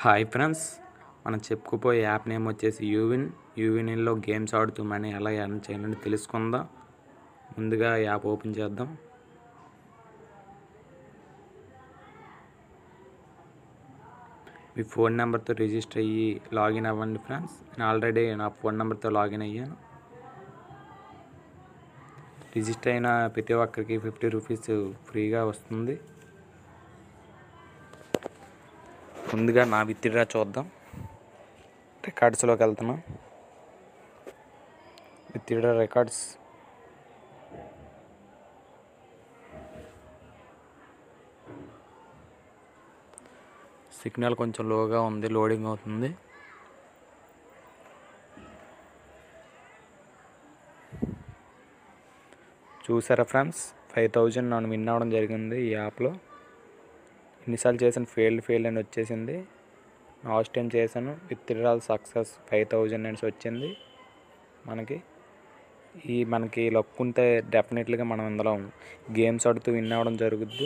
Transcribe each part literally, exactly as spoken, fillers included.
Hi friends, మనం చెప్పుకుపోయే app name వచ్చేసి UWin. యూవిన్లో గేమ్స్ ఆడుతూ మనీ ఎలా ఎర్న్ చేయాలని తెలుసుకుందాం. ముందుగా యాప్ ఓపెన్ చేద్దాం. మీ ఫోన్ నెంబర్తో రిజిస్టర్ అయ్యి లాగిన్ అవ్వండి ఫ్రెండ్స్. నేను ఆల్రెడీ నా ఫోన్ నెంబర్తో లాగిన్ అయ్యాను. రిజిస్టర్ అయిన ప్రతి ఒక్కరికి ఫిఫ్టీ రూపీస్ ఫ్రీగా వస్తుంది. ముందుగా నా విత్డ్రా చూద్దాం. రికార్డ్స్లోకి వెళ్తున్నాం. విత్డ్రా రికార్డ్స్ సిగ్నల్ కొంచెం లోగా ఉంది, లోడింగ్ అవుతుంది. చూసారా ఫ్రెండ్స్, ఫైవ్ థౌజండ్ నన్ను విన్ అవ్వడం జరిగింది ఈ యాప్లో. ఎన్నిసార్లు చేసిన ఫెయిల్డ్ ఫెయిల్డ్ అని వచ్చేసింది. లాస్ట్ టైం చేశాను, విత్డ్రాల్ సక్సెస్ ఫైవ్ థౌజండ్ అని వచ్చింది మనకి. ఈ మనకి లక్ ఉంటే డెఫినెట్లీగా మనం ఇందులో గేమ్స్ ఆడుతూ విన్ అవ్వడం జరుగుద్ది.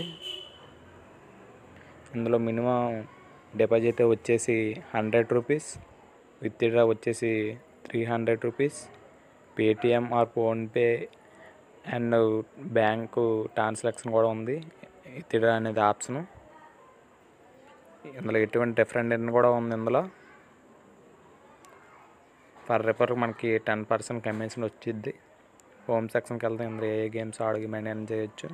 ఇందులో మినిమం డిపాజిట్ వచ్చేసి హండ్రెడ్ రూపీస్, విత్డ్రా వచ్చేసి three hundred rupees. Paytm or PhonePe and bank transaction కూడా ఉంది. విత్డ్రా అనేది ఆప్షను. ఇందులో ఎటువంటి డిఫరెంట్ కూడా ఉంది. ఇందులో పర్ రిఫర్ మనకి టెన్ పర్సెంట్ కమిషన్ వచ్చింది. హోమ్ సెక్షన్కి వెళ్తే ఇందులో ఏ గేమ్స్ ఆడి మెయింటైన్ చేయొచ్చు.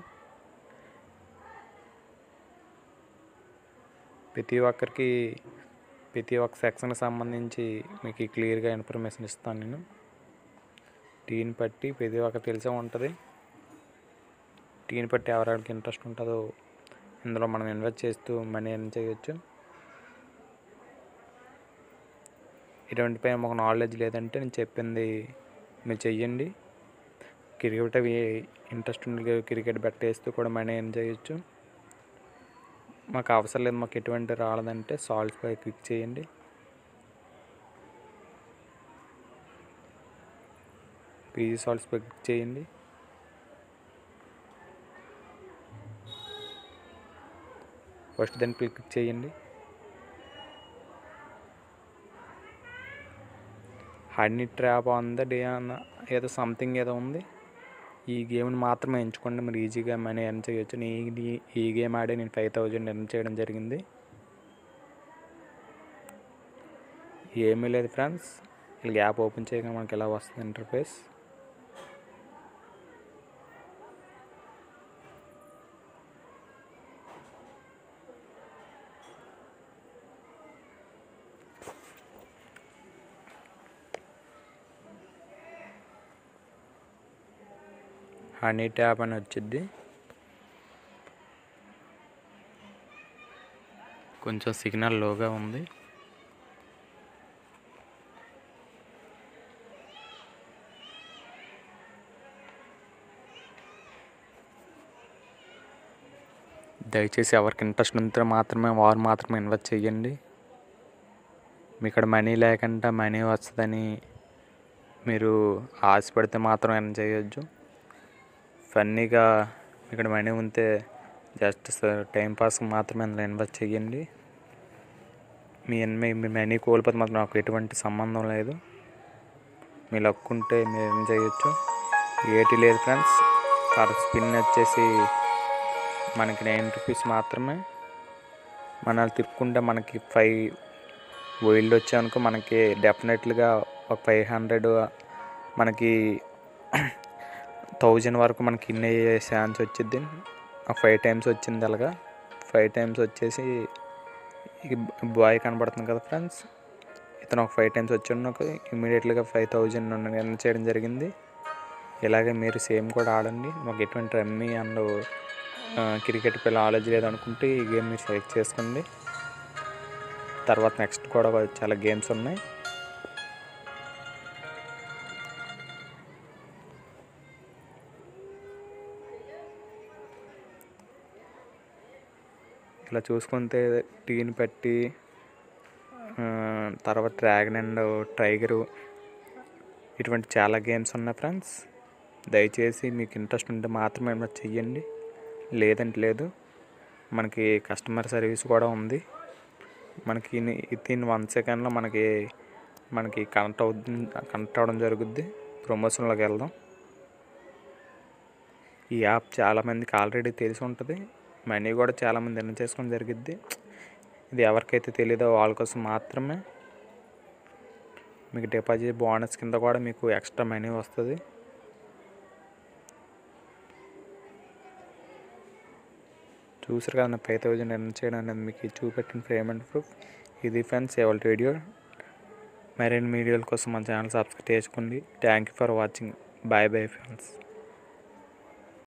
ప్రతి ఒక్కరికి ప్రతి ఒక్క సెక్షన్కి సంబంధించి మీకు క్లియర్గా ఇన్ఫర్మేషన్ ఇస్తాను నేను. టీని బట్టి ప్రతి ఒక్కరికి తెలిసే ఉంటుంది. టీని బట్టి ఎవరికి ఇంట్రెస్ట్ ఉంటుందో ఇందులో మనం ఇన్వెస్ట్ చేస్తూ మనీ ఎర్న్ చేయొచ్చు. ఇటువంటిపై మాకు నాలెడ్జ్ లేదంటే నేను చెప్పింది మీరు చెయ్యండి. క్రికెట్ అవి ఇంట్రెస్ట్ ఉండి క్రికెట్ బెట్ వేస్తూ కూడా మనీ ఎర్న్ చేయొచ్చు. మాకు అవసరం లేదు, మాకు ఎటువంటి రాలేదంటే సాల్ట్స్ పై క్లిక్ చేయండి. పీజీ సాల్ట్స్ పై క్లిక్ చేయండి. ఫస్ట్ దాన్ని క్లిక్ చేయండి. Honey trap on the day అన్న ఏదో సంథింగ్ ఏదో ఉంది. ఈ గేమ్ని మాత్రమే ఎంచుకోండి, మీరు ఈజీగా మనీ ఎర్న్ చేయొచ్చు. నేను ఈ గేమ్ ఆడి నేను ఫైవ్ థౌజండ్ ఎర్న్ చేయడం జరిగింది. ఏమీ లేదు ఫ్రెండ్స్, ఇలా యాప్ ఓపెన్ చేయగా మనకి ఎలా వస్తుంది ఇంటర్ఫేస్. హనీ ట్యాప్ అని వచ్చింది. కొంచెం సిగ్నల్ లోగా ఉంది. దయచేసి ఎవరికి ఇంట్రెస్ట్ ఉంటే మాత్రమే వారు మాత్రమే ఇన్వెస్ట్ చేయండి. మీ ఇక్కడ మనీ లేకుండా మనీ వస్తుందని మీరు ఆశపడితే మాత్రం ఎర్న్ చేయొచ్చు. ఫన్నీగా ఇక్కడ మనీ ఉంటే జస్ట్ టైంపాస్కి మాత్రమే అందులో ఇన్వెస్ట్ చేయండి. మీ మీ మనీ కోల్పోతే మాత్రం నాకు ఎటువంటి సంబంధం లేదు. మీ లక్ ఉంటే మీరు ఎర్న్ చేయొచ్చు. ఏటి లేదు ఫ్రెండ్స్. పర్ స్పిన్ వచ్చేసి మనకి నైన్ రూపీస్ మాత్రమే. మనల్ని తిప్పుకుంటే మనకి ఫైవ్ వైల్డ్ వచ్చాయనుకో మనకి డెఫినెట్లీగా ఒక ఫైవ్ హండ్రెడ్ మనకి థౌజండ్ వరకు మనకి ఇన్ అయ్యే ఛాన్స్ వచ్చింది. ఫైవ్ టైమ్స్ వచ్చింది. అలాగా ఫైవ్ టైమ్స్ వచ్చేసి బాయ్ కనబడుతుంది కదా ఫ్రెండ్స్, ఇతను ఒక ఫైవ్ టైమ్స్ వచ్చి నాకు ఇమీడియట్లీగా ఫైవ్ థౌజండ్ ఎర్న్ చేయడం జరిగింది. ఇలాగే మీరు సేమ్ కూడా ఆడండి. మాకు ఎటువంటి రమ్మీ అండ్ క్రికెట్ పై నాలెడ్జ్ లేదనుకుంటే ఈ గేమ్ మీరు సెలెక్ట్ చేసుకోండి. తర్వాత నెక్స్ట్ కూడా చాలా గేమ్స్ ఉన్నాయి. ఇలా చూసుకుంటే టీని పెట్టి తర్వాత డ్రాగన్ అండ్ టైగరు ఇటువంటి చాలా గేమ్స్ ఉన్నాయి ఫ్రెండ్స్. దయచేసి మీకు ఇంట్రెస్ట్ ఉంటే మాత్రమే ఏమైనా చెయ్యండి, లేదంటే లేదు. మనకి కస్టమర్ సర్వీస్ కూడా ఉంది. మనకి విత్ ఇన్ వన్ సెకండ్లో మనకి మనకి కనెక్ట్ అవుతుంది కనెక్ట్ అవ్వడం జరుగుద్ది. ప్రమోషన్లోకి వెళ్దాం. ఈ యాప్ చాలామందికి ఆల్రెడీ తెలిసి ఉంటుంది. మనీ కూడా చాలామంది ఎర్న్ చేసుకోవడం జరిగిద్ది. ఇది ఎవరికైతే తెలియదో వాళ్ళ కోసం మాత్రమే. మీకు డిపాజిట్ బోనస్ కింద కూడా మీకు ఎక్స్ట్రా మనీ వస్తుంది. చూసారు కదా, నా ఫైవ్ థౌజండ్ ఎర్న్ చేయడం అనేది మీకు చూపెట్టిన పేమెంట్ ప్రూఫ్. ఇది ఫ్రెండ్స్ ఇవాళ వీడియో. మరిన్ని వీడియోల కోసం మన ఛానల్ సబ్స్క్రైబ్ చేసుకోండి. Thank you for watching. Bye bye friends.